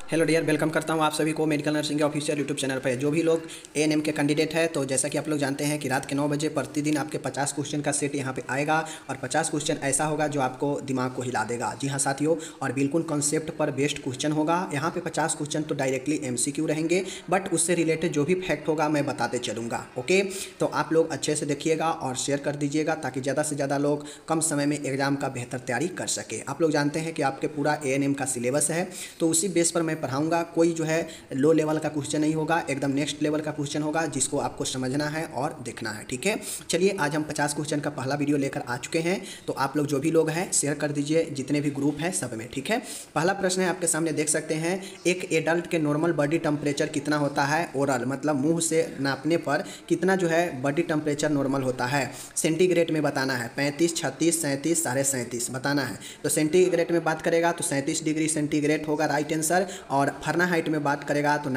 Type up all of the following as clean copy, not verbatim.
Hello dear, welcome करता हूं आप सभी को मेडिकल नर्सिंग के ऑफिशियल यूट्यूब चैनल पर। जो भी लोग एएनएम के कैंडिडेट है, तो जैसा कि आप लोग जानते हैं कि रात के 9 बजे प्रतिदिन आपके 50 क्वेश्चन का सेट यहां पे आएगा और 50 क्वेश्चन ऐसा होगा जो आपको दिमाग को हिला देगा। जी हाँ साथियों, और बिल्कुल कॉन्सेप्ट पर बेस्ड क्वेश्चन होगा। यहाँ पे 50 क्वेश्चन तो डायरेक्टली एमसीक्यू रहेंगे, बट उससे रिलेटेड जो भी फैक्ट होगा मैं बताते चलूँगा। ओके, तो आप लोग अच्छे से देखिएगा और शेयर कर दीजिएगा ताकि ज़्यादा से ज़्यादा लोग कम समय में एग्जाम का बेहतर तैयारी कर सके। आप लोग जानते हैं कि आपके पूरा एएनएम का सिलेबस है, तो उसी बेस पर मैं पढ़ाऊँगा। कोई जो है लो लेवल का क्वेश्चन नहीं होगा, एकदम नेक्स्ट लेवल का क्वेश्चन होगा जिसको आपको समझना है और देखना है। ठीक है, चलिए आज हम 50 क्वेश्चन का पहला वीडियो लेकर आ चुके हैं। तो आप लोग जो भी लोग हैं शेयर कर दीजिए, जितने भी ग्रुप हैं सब में। ठीक है, पहला प्रश्न है आपके सामने, देख सकते हैं। एक एडल्ट के नॉर्मल बॉडी टेम्परेचर कितना होता है? ओरल मतलब मुंह से नापने पर कितना जो है बॉडी टेम्परेचर नॉर्मल होता है? सेंटीग्रेड में बताना है। 35, 36, 37, 37.5 बताना है। तो सेंटीग्रेड में बात करेगा तो 37 डिग्री सेंटीग्रेड होगा राइट आंसर। और फारेनहाइट में बात करेगा तो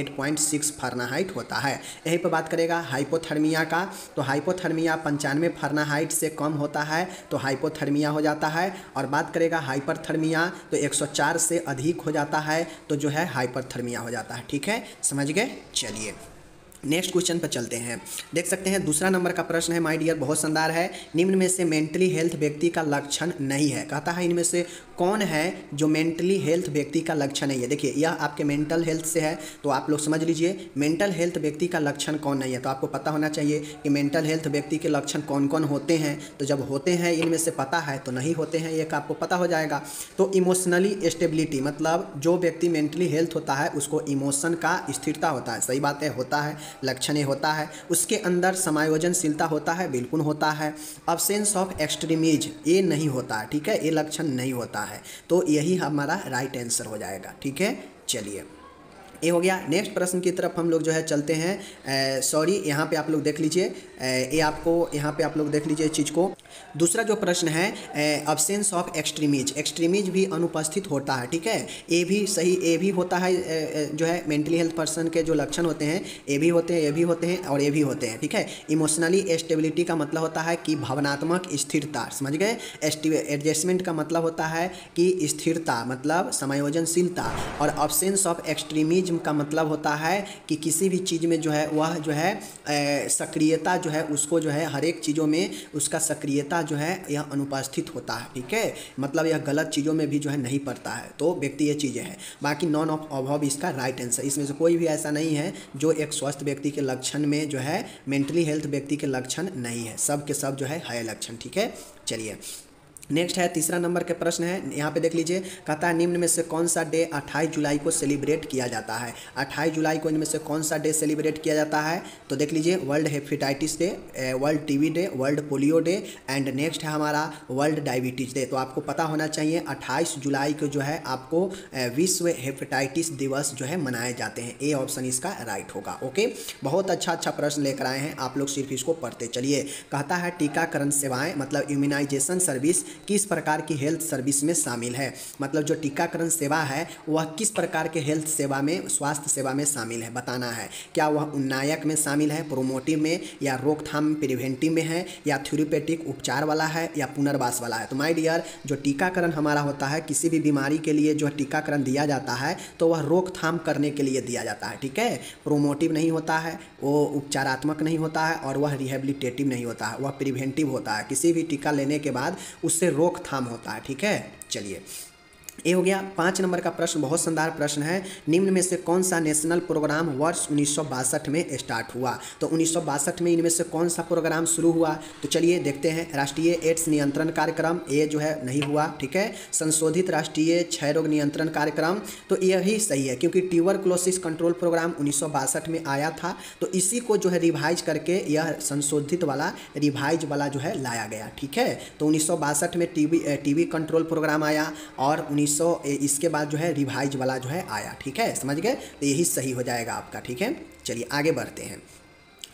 98.6 फारेनहाइट होता है। यहीं पर बात करेगा हाइपोथर्मिया का, तो हाइपोथर्मिया 95 फारेनहाइट से कम होता है तो हाइपोथर्मिया हो जाता है। और बात करेगा हाइपरथर्मिया तो 104 से अधिक हो जाता है तो जो है हाइपरथर्मिया हो जाता है। ठीक है, समझ गए? चलिए नेक्स्ट क्वेश्चन पर चलते हैं। देख सकते हैं दूसरा नंबर का प्रश्न है माय डियर, बहुत शानदार है। निम्न में से मेंटली हेल्थ व्यक्ति का लक्षण नहीं है। कहता है इनमें से कौन है जो मेंटली हेल्थ व्यक्ति का लक्षण नहीं है? देखिए यह आपके मेंटल हेल्थ से है, तो आप लोग समझ लीजिए मेंटल हेल्थ व्यक्ति का लक्षण कौन नहीं है। तो आपको पता होना चाहिए कि मेंटल हेल्थ व्यक्ति के लक्षण कौन कौन होते हैं। तो जब होते हैं इनमें से पता है तो नहीं होते हैं एक आपको पता हो जाएगा। तो इमोशनली स्टेबिलिटी मतलब जो व्यक्ति मेंटली हेल्थ होता है उसको इमोशन का स्थिरता होता है। सही बात है, होता है, लक्षण होता है। उसके अंदर समायोजनशीलता होता है, बिल्कुल होता है। अब्सेंस ऑफ एक्सट्रीमिज ये नहीं होता है। ठीक है, ये लक्षण नहीं होता है। तो यही हमारा राइट आंसर हो जाएगा। ठीक है, चलिए ये हो गया। नेक्स्ट प्रश्न की तरफ हम लोग जो है चलते हैं। सॉरी, यहाँ पे आप लोग देख लीजिए, ये आपको यहाँ पे आप लोग देख लीजिए चीज़ को। दूसरा जो प्रश्न है अब्सेंस ऑफ एक्सट्रीमिज, एक्सट्रीमिज भी अनुपस्थित होता है। ठीक है, ये भी सही, ये भी होता है। जो है मेंटली हेल्थ पर्सन के जो लक्षण होते हैं ये भी होते हैं, ये भी होते हैं और ये भी होते हैं। ठीक है, इमोशनली स्टेबिलिटी का मतलब होता है कि भावनात्मक स्थिरता, समझ गए। एडजस्टमेंट का मतलब होता है कि स्थिरता मतलब समायोजनशीलता। और अब्सेंस ऑफ एक्सट्रीमिज का मतलब होता है कि किसी भी चीज़ में जो है वह जो है सक्रियता जो है उसको जो है हर एक चीज़ों में उसका सक्रियता जो है यह अनुपस्थित होता है। ठीक है, मतलब यह गलत चीज़ों में भी जो है नहीं पड़ता है। तो व्यक्ति ये चीज़ें हैं। बाकी नॉन ऑफ अबव इसका राइट आंसर। इसमें से कोई भी ऐसा नहीं है जो एक स्वस्थ व्यक्ति के लक्षण में जो है मेंटली हेल्थ व्यक्ति के लक्षण नहीं है, सब के सब जो है लक्षण। ठीक है, चलिए नेक्स्ट है तीसरा नंबर के प्रश्न है। यहाँ पे देख लीजिए, कहता है निम्न में से कौन सा डे 28 जुलाई को सेलिब्रेट किया जाता है? 28 जुलाई को इनमें से कौन सा डे सेलिब्रेट किया जाता है? तो देख लीजिए, world hepatitis day, world TB day, world polio day and next है हमारा वर्ल्ड डायबिटीज डे। तो आपको पता होना चाहिए 28 जुलाई को जो है आपको विश्व हेपेटाइटिस दिवस जो है मनाए जाते हैं। ए ऑप्शन इसका राइट होगा। ओके, बहुत अच्छा प्रश्न लेकर आए हैं, आप लोग सिर्फ इसको पढ़ते चलिए। कहता है टीकाकरण सेवाएं मतलब इम्यूनाइजेशन सर्विस किस प्रकार की हेल्थ सर्विस में शामिल है? मतलब जो टीकाकरण सेवा है वह किस प्रकार के हेल्थ सेवा में, स्वास्थ्य सेवा में शामिल है बताना है। क्या वह उन्नायक में शामिल है, प्रोमोटिव में, या रोकथाम प्रिवेंटिव में है, या थ्योरेपेटिक उपचार वाला है, या पुनर्वास वाला है? तो माय डियर, जो टीकाकरण हमारा होता है किसी भी बीमारी के लिए जो टीकाकरण दिया जाता है तो वह रोकथाम करने के लिए दिया जाता है। ठीक है, प्रोमोटिव नहीं होता है, वो उपचारात्मक नहीं होता है, और वह रिहेबिलिटेटिव नहीं होता है, वह प्रिवेंटिव होता है। किसी भी टीका लेने के बाद उससे रोकथाम होता है। ठीक है, चलिए ये हो गया। 5 नंबर का प्रश्न बहुत शानदार प्रश्न है। निम्न में से कौन सा नेशनल प्रोग्राम वर्ष 1962 में स्टार्ट हुआ? तो 1962 में इनमें से कौन सा प्रोग्राम शुरू हुआ? तो चलिए देखते हैं। राष्ट्रीय एड्स नियंत्रण कार्यक्रम, ये जो है नहीं हुआ। ठीक है, संशोधित राष्ट्रीय क्षय रोग नियंत्रण कार्यक्रम, तो यही सही है क्योंकि ट्यूबरकुलोसिस कंट्रोल प्रोग्राम 1962 में आया था, तो इसी को जो है रिवाइज करके यह संशोधित वाला रिवाइज वाला जो है लाया गया। ठीक है, तो 1962 में टीबी कंट्रोल प्रोग्राम आया और इसके बाद जो है रिवाइज वाला जो है आया। ठीक है, समझ गए? तो यही सही हो जाएगा आपका। ठीक है, चलिए आगे बढ़ते हैं।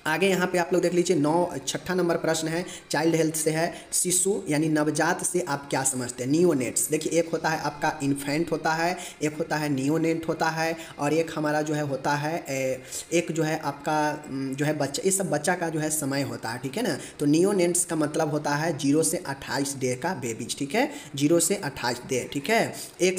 आगे यहाँ पे आप लोग देख लीजिए 6ठा नंबर प्रश्न है, चाइल्ड हेल्थ से है। शिशु यानी नवजात से आप क्या समझते हैं? नियोनेट्स। देखिए एक होता है आपका इन्फेंट होता है, एक होता है नियोनेट होता है, और एक हमारा जो है होता है एक जो है आपका जो है बच्चा, ये सब बच्चा का जो है समय होता है, ठीक है ना। तो नियोनेट्स का मतलब होता है 0 से 28 डे का बेबीज, ठीक है, 0 से 28 डे, ठीक है।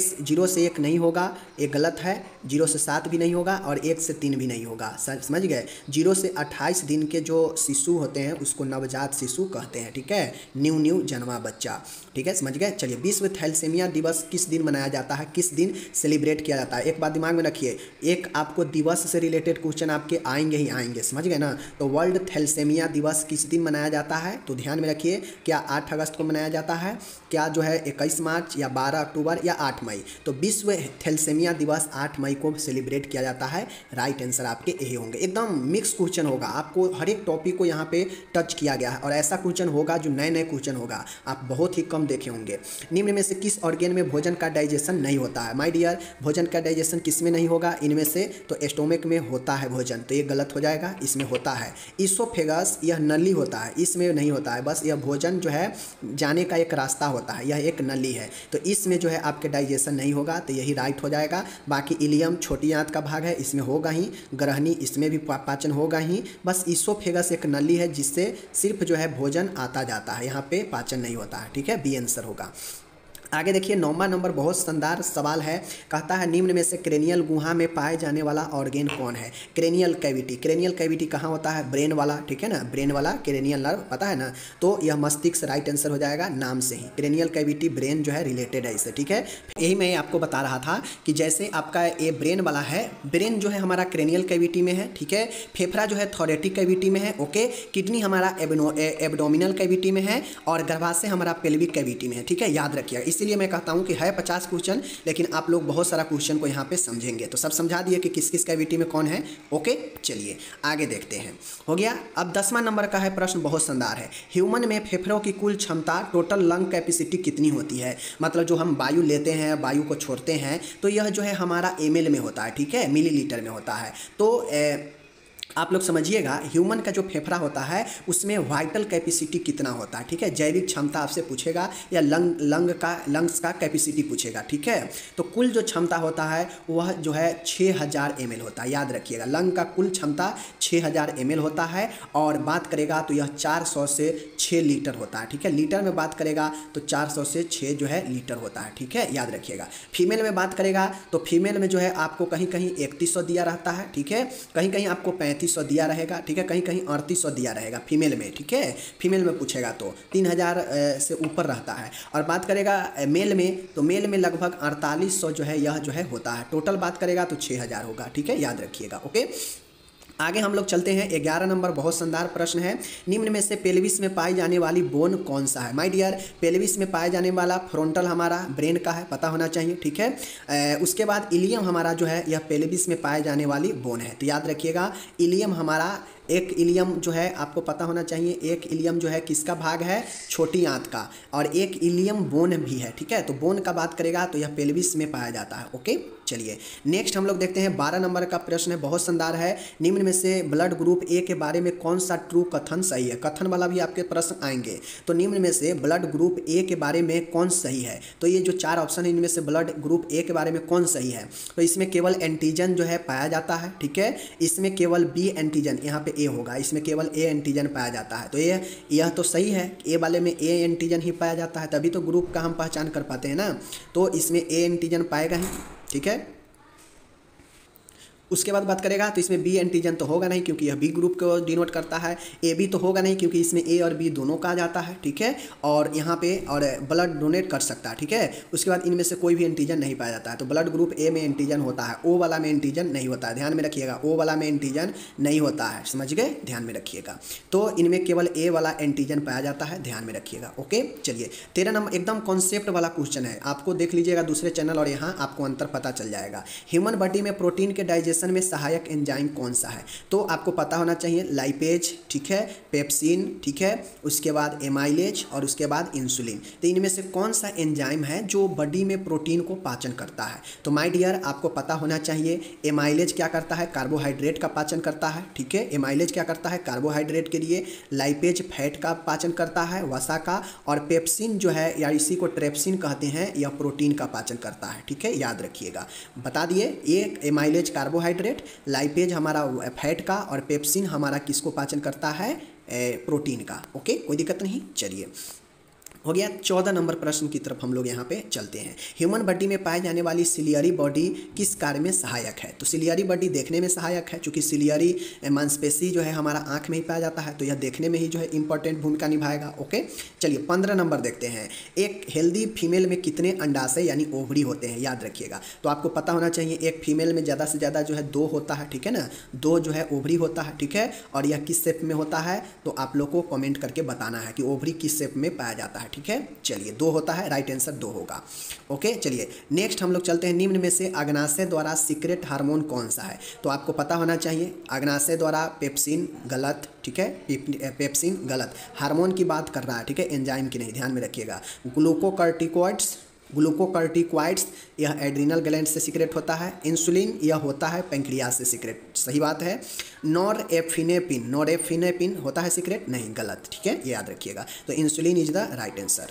0 से 1 नहीं होगा, ये गलत है। 0 से 7 भी नहीं होगा और 1 से 3 भी नहीं होगा, समझ गए। 0 से 28 दिन के जो शिशु होते हैं उसको नवजात शिशु कहते हैं, ठीक है, न्यू जन्मा बच्चा, ठीक है, समझ गए। चलिए, विश्व थैलेसीमिया दिवस किस दिन मनाया जाता है, किस दिन सेलिब्रेट किया जाता है? एक बात दिमाग में रखिए, एक आपको दिवस से रिलेटेड क्वेश्चन आपके आएंगे ही आएंगे, समझ गए ना। तो वर्ल्ड थैलेसीमिया दिवस किस दिन मनाया जाता है? तो ध्यान में रखिए, क्या 8 अगस्त को मनाया जाता है, क्या जो है 21 मार्च या 12 अक्टूबर या 8 मई? तो विश्व थैलेसीमिया दिवस 8 मई को सेलिब्रेट किया जाता है। राइट आंसर आपके यही होंगे। एकदम मिक्स क्वेश्चन होगा, आपको हर एक टॉपिक को यहाँ पे टच किया गया है, और ऐसा क्वेश्चन होगा जो नए क्वेश्चन होगा, आप बहुत ही कम देखे होंगे। निम्न में से किस ऑर्गेन में भोजन का डाइजेशन नहीं होता है? माय डियर, भोजन का डाइजेशन किस में नहीं होगा इनमें से? तो स्टोमक में होता है भोजन, तो ये गलत हो जाएगा, इसमें होता है। इसोफेगस, यह नली होता है, इसमें नहीं होता है, बस यह भोजन जो है जाने का एक रास्ता होता है, यह एक नली है, तो इसमें जो है आपके डाइजेशन नहीं होगा, तो यही राइट हो जाएगा। बाकी इलियम छोटी आंत का भाग है, इसमें होगा ही। ग्रहणी, इसमें भी पाचन होगा ही। बस इसोफेगस एक नली है जिससे सिर्फ जो है भोजन आता जाता है, यहाँ पे पाचन नहीं होता है, ठीक है, बी आंसर होगा। आगे देखिए 9वां नंबर बहुत शानदार सवाल है, कहता है निम्न में से क्रेनियल गुहा में पाए जाने वाला ऑर्गेन कौन है? Cranial cavity. क्रेनियल कैविटी कहाँ होता है? ब्रेन वाला, ठीक है ना, ब्रेन वाला क्रेनियल नर्व, पता है ना। तो यह मस्तिष्क राइट आंसर हो जाएगा, नाम से ही क्रेनियल कैविटी ब्रेन जो है रिलेटेड है इससे, ठीक है। यही मैं आपको बता रहा था कि जैसे आपका ये ब्रेन वाला है, ब्रेन जो है हमारा क्रेनियल कैविटी में है, ठीक है। फेफड़ा जो है थोरेटिक कैविटी में है, ओके। किडनी हमारा एब्डोमिनल कैविटी में है, और गर्भाशय हमारा पेल्विक कैविटी में है, ठीक है, याद रखिएगा। इसीलिए मैं कहता हूं कि है 50 क्वेश्चन, लेकिन आप लोग बहुत सारा क्वेश्चन को यहाँ पे समझेंगे। तो सब समझा दिए कि किस किस कैविटी में कौन है, ओके। चलिए आगे देखते हैं, हो गया। अब 10वां नंबर का है प्रश्न, बहुत शानदार है। ह्यूमन में फेफड़ों की कुल क्षमता, टोटल लंग कैपेसिटी कितनी होती है? मतलब जो हम वायु लेते हैं, वायु को छोड़ते हैं, तो यह जो है हमारा ml में होता है, ठीक है, मिलीलीटर में होता है। तो आप लोग समझिएगा, ह्यूमन का जो फेफड़ा होता है उसमें वाइटल कैपेसिटी कितना होता है, ठीक है, जैविक क्षमता आपसे पूछेगा, या लंग्स का कैपेसिटी पूछेगा, ठीक है। तो कुल जो क्षमता होता है वह जो है 6000 ml होता है, याद रखिएगा, लंग का कुल क्षमता 6000 ml होता है। और बात करेगा तो यह 400 से 6 लीटर होता है, ठीक है। लीटर में बात करेगा तो 400 से 6 जो है लीटर होता है, ठीक है, याद रखिएगा। फीमेल में बात करेगा तो फीमेल में जो है आपको कहीं कहीं 3100 दिया रहता है, ठीक है, कहीं कहीं आपको 3500 दिया रहेगा, ठीक है, कहीं कहीं 3800 दिया रहेगा फीमेल में, ठीक है। फीमेल में पूछेगा तो 3000 से ऊपर रहता है। और बात करेगा मेल में, तो मेल में लगभग 4800 जो है यह जो है होता है। टोटल बात करेगा तो 6000 होगा, ठीक है, याद रखिएगा, ओके। आगे हम लोग चलते हैं, 11 नंबर बहुत शानदार प्रश्न है। निम्न में से पेल्विस में पाई जाने वाली बोन कौन सा है? माय डियर, पेल्विस में पाए जाने वाला फ्रंटल हमारा ब्रेन का है, पता होना चाहिए, ठीक है। उसके बाद इलियम हमारा जो है यह पेल्विस में पाए जाने वाली बोन है, तो याद रखिएगा, इलियम हमारा, एक इलियम जो है आपको पता होना चाहिए, एक इलियम जो है किसका भाग है? छोटी आंत का, और एक इलियम बोन भी है, ठीक है। तो बोन का बात करेगा तो यह पेल्विस में पाया जाता है, ओके। चलिए नेक्स्ट हम लोग देखते हैं, 12 नंबर का प्रश्न है, बहुत शानदार है। निम्न में से ब्लड ग्रुप ए के बारे में कौन सा ट्रू कथन सही है? कथन वाला भी आपके प्रश्न आएंगे। तो निम्न में से ब्लड ग्रुप ए के बारे में कौन सही है? तो ये जो 4 ऑप्शन है इनमें से ब्लड ग्रुप ए के बारे में कौन सही है? तो इसमें केवल एंटीजन जो है पाया जाता है, ठीक है। इसमें केवल बी एंटीजन, यहाँ पे ए होगा, इसमें केवल ए एंटीजन पाया जाता है। तो यह तो सही है, ए वाले में ए एंटीजन ही पाया जाता है, तभी तो ग्रुप का हम पहचान कर पाते हैं ना। तो इसमें ए एंटीजन पाएगा ही, ठीक है। उसके बाद बात करेगा तो इसमें बी एंटीजन तो होगा नहीं, क्योंकि यह बी ग्रुप को डिनोट करता है। ए बी तो होगा नहीं, क्योंकि इसमें ए और बी दोनों का आ जाता है, ठीक है। और यहाँ पे और ब्लड डोनेट कर सकता है, ठीक है। उसके बाद इनमें से कोई भी एंटीजन नहीं पाया जाता है। तो ब्लड ग्रुप ए में एंटीजन होता है, ओ वाला में एंटीजन नहीं होता है, ध्यान में रखिएगा, ओ वाला में एंटीजन नहीं होता है, समझ गए, ध्यान में रखिएगा। तो इनमें केवल ए वाला एंटीजन पाया जाता है, ध्यान में रखिएगा, ओके। चलिए 13 नंबर एकदम कॉन्सेप्ट वाला क्वेश्चन है, आपको देख लीजिएगा दूसरे चैनल और यहाँ आपको अंतर पता चल जाएगा। ह्यूमन बॉडी में प्रोटीन के डाइजेशन फॉर्मेशन में सहायक एंजाइम कौन सा है? तो आपको पता होना चाहिए लाइपेज, ठीक है, पेप्सिन, ठीक है, उसके बाद एमाइलेज और उसके बाद इंसुलिन। तो इनमें से कौन सा एंजाइम है जो बॉडी में प्रोटीन को पाचन करता है? तो माय डियर आपको पता होना चाहिए एमाइलेज क्या करता है? कार्बोहाइड्रेट का पाचन करता है, ठीक है, एमाइलेज क्या करता है? कार्बोहाइड्रेट के लिए। लाइपेज फैट का पाचन करता है, वसा का। और पेप्सिन जो है या इसी को ट्रेप्सिन कहते हैं, यह प्रोटीन का पाचन करता है, ठीक है, याद रखिएगा। बता दिए, एक एमाइलेज कार्बोहाइड्रेट, लाइपेज हमारा फैट का और पेप्सिन हमारा किसको पाचन करता है? प्रोटीन का। ओके, कोई दिक्कत नहीं। चलिए हो गया। 14 नंबर प्रश्न की तरफ हम लोग यहाँ पे चलते हैं। ह्यूमन बॉडी में पाई जाने वाली सिलियरी बॉडी किस कार्य में सहायक है? तो सिलियरी बॉडी देखने में सहायक है, क्योंकि सिलियरी मांसपेशी जो है हमारा आंख में ही पाया जाता है, तो यह देखने में ही जो है इंपॉर्टेंट भूमिका निभाएगा। ओके, चलिए 15 नंबर देखते हैं। एक हेल्दी फीमेल में कितने अंडाशय यानी ओवरी होते हैं? याद रखिएगा। तो आपको पता होना चाहिए एक फीमेल में ज़्यादा से ज़्यादा जो है 2 होता है, ठीक है ना, 2 जो है ओवरी होता है, ठीक है। और यह किस शेप में होता है? तो आप लोग को कमेंट करके बताना है कि ओवरी किस शेप में पाया जाता है, ठीक है। चलिए 2 होता है, राइट आंसर 2 होगा। ओके, चलिए नेक्स्ट हम लोग चलते हैं। निम्न में से अग्नाशय द्वारा सीक्रेट हार्मोन कौन सा है? तो आपको पता होना चाहिए अग्नाशय द्वारा पेप्सिन, गलत, ठीक है, पेप्सिन गलत। हार्मोन की बात कर रहा है, ठीक है, एंजाइम की नहीं, ध्यान में रखिएगा। ग्लूकोकॉर्टिकॉइड्स यह एड्रिनल ग्लैंड से सीक्रेट होता है। इंसुलिन यह होता है पेंक्रियास से सीक्रेट, सही बात है। नॉरएपिनेपिन होता है सीक्रेट, नहीं, गलत, ठीक है, ये याद रखिएगा। तो insulin is the right answer.